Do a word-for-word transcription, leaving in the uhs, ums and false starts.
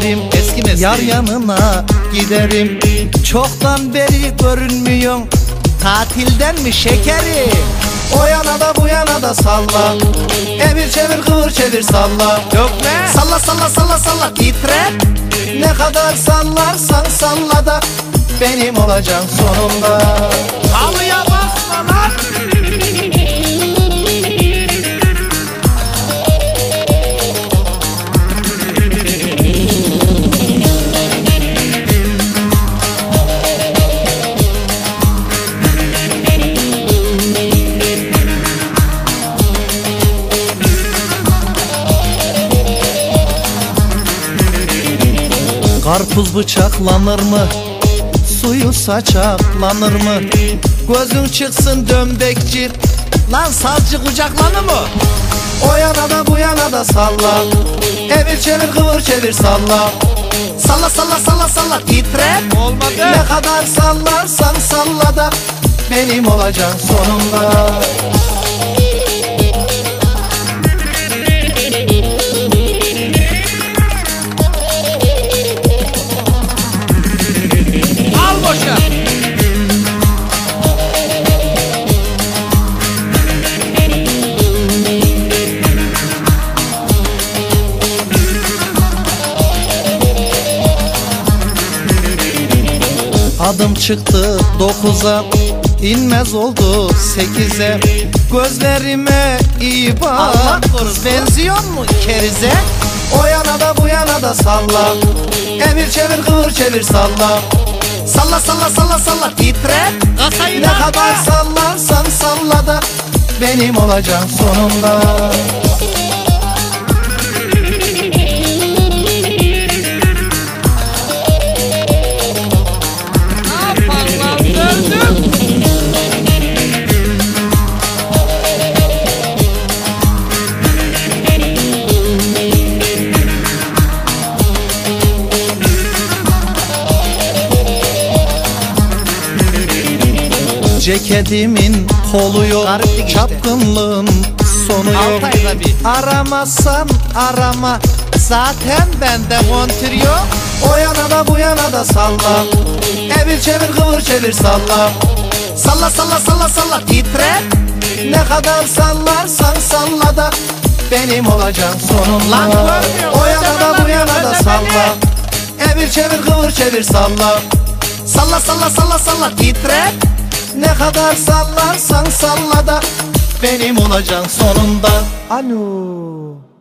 giderim. Eski mesleği. Yar yanına giderim. Çoktan beri görünmüyorsun, tatilden mi şekerim? O yana da bu yana da salla, evir çevir kıvır çevir salla. Yok ne? Salla salla salla salla titre. Ne kadar sallarsan salla da benim olacaksın sonunda. Halıya basma lan. Karpuz bıçaklanır mı? Suyu saçaklanır mı? Gözün çıksın dömbekçi, lan savcı kucaklanır mı? O yana da bu yana da salla, evir çevir kıvır çevir salla. Salla salla salla salla titre. Olmadı. Ne kadar sallarsan salla da benim olacaksın sonunda. Al boşa. Adım çıktı dokuza, inmez oldu sekize. Gözlerime iyi bak, Allah korusun. benziyor mu kerize? O yana da bu yana da salla, evir çevir kıvır çevir salla. Salla salla salla salla titre. Kasayı Ne kadar sallarsan salla da benim olacaksın sonunda. Ceketimin kolu yok, Gariplik işte. çapkınlığın sonu yok. Altı ayda bir. Aramazsan arama, zaten bende kontür yok. O yana da bu yana da salla, evir çevir kıvır çevir salla. Salla salla salla salla titre. Ne kadar sallarsan salla da benim olacaksın sonunda. Lan görmüyor, O yana da bu yana da salla, evir çevir kıvır çevir salla. Salla salla salla salla titre. Ne kadar sallarsan salla da benim olacaksın sonunda. Alo.